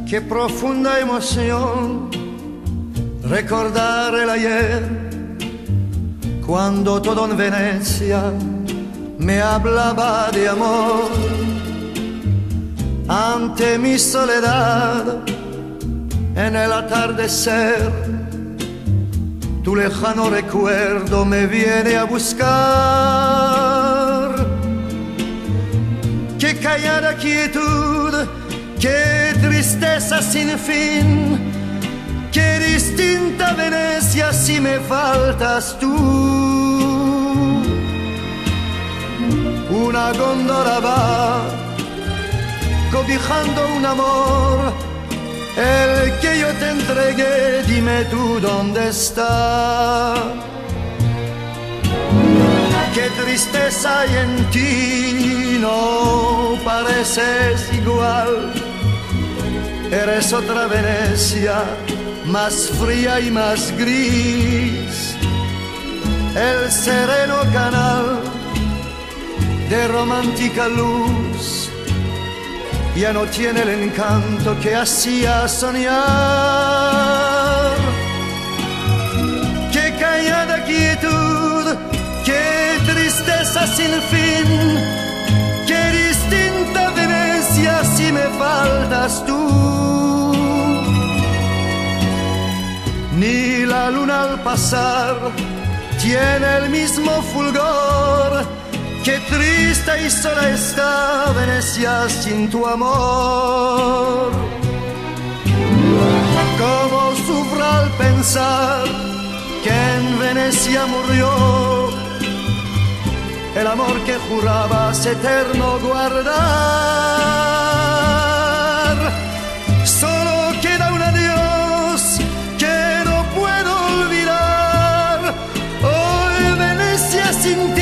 Qué profunda emoción recordar el ayer, cuando todo en Venecia me hablaba de amor. Ante mi soledad, en el atardecer, tu lejano recuerdo me viene a buscar. Qué callada quietud, qué tristeza sin fin, qué distinta Venecia si me faltas tú. Una góndola va cobijando un amor, el que yo te entregué, dime tú dónde está. Qué tristeza hay en ti, no pareces igual. Eres otra Venecia, más fría y más gris. El sereno canal de romántica luz ya no tiene el encanto que hacía soñar. Qué callada quietud, qué tristeza sin fin, qué distinta Venecia si me faltas tú. Ni la luna al pasar tiene el mismo fulgor. Qué triste y sola está Venecia sin tu amor. Cómo sufro al pensar que en Venecia murió el amor que jurabas eterno guardar. Solo queda un adiós que no puedo olvidar. Hoy Venecia sin ti